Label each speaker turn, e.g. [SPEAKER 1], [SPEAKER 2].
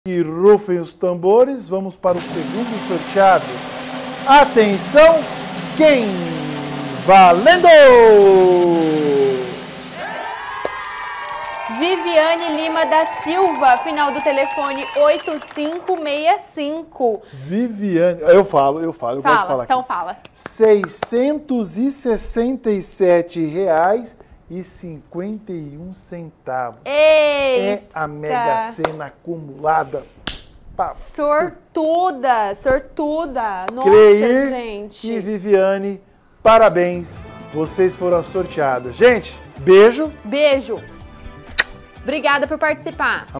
[SPEAKER 1] E rufem os tambores, vamos para o segundo sorteado. Atenção, quem? Valendo!
[SPEAKER 2] Viviane Lima da Silva, final do telefone 8565.
[SPEAKER 1] Viviane, eu gosto de falar
[SPEAKER 2] Então
[SPEAKER 1] aqui.
[SPEAKER 2] fala.
[SPEAKER 1] R$667,51. É a Mega Sena acumulada.
[SPEAKER 2] Sortuda. Nossa,
[SPEAKER 1] Cleir
[SPEAKER 2] gente.
[SPEAKER 1] e Viviane, parabéns. Vocês foram as sorteadas. Gente, beijo.
[SPEAKER 2] Beijo. Obrigada por participar.